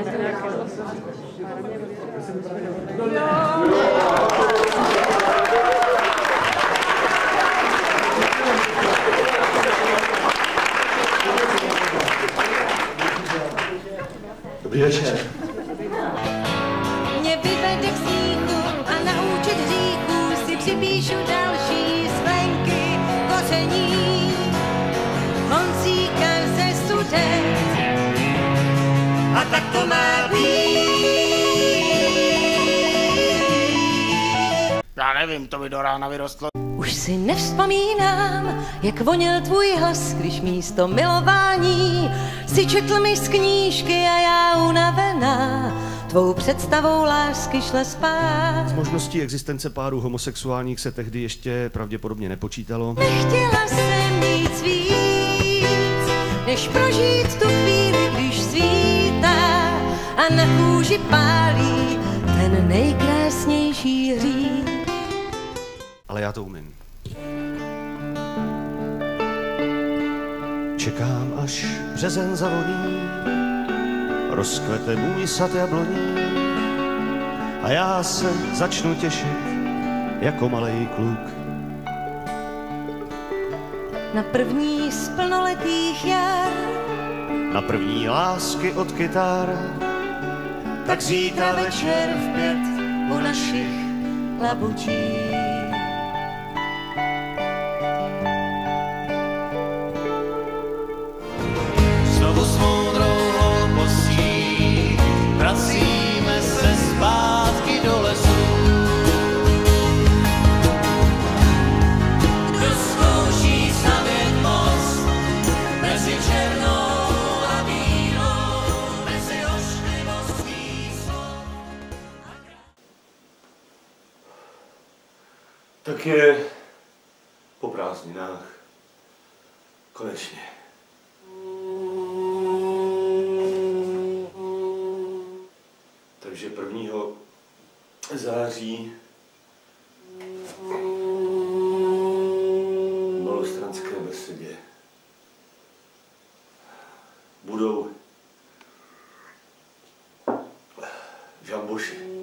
Dobrý večer. Mě vyvede k smíchu a na účet hříchů si připíšu další sklenky koření. Honzíka ze Sudet a tak to má být. Já nevím, to mi do rána vyrostlo. Už si nevzpomínám, jak voněl tvůj hlas, když místo milování si četl mi z knížky a já unavená tvou představou lásky šla spát. S možností existence párů homosexuálních se tehdy ještě pravděpodobně nepočítalo. Nechtěla jsem nic víc, než prožít tu chvíli, když svítá a na kůži pálí ten nejkrásnější hřích. Ale já to umím. Čekám, až březen zavoní, rozkvete můj sad jabloní a já se začnu těšit jako malej kluk. Na první z plnoletých jar, Na první lásky od kytar, tak zítra večer v 5 u našich labučí. Znovu s moudrou hloupostí vracíme se zpátky do lesu. Kdo zkouší stavět most mezi černou a bílou, mezi ošklivostí slov. Tak je po prázdninách. Konečně. Takže 1. září v Malostranské besedě budou žamboši.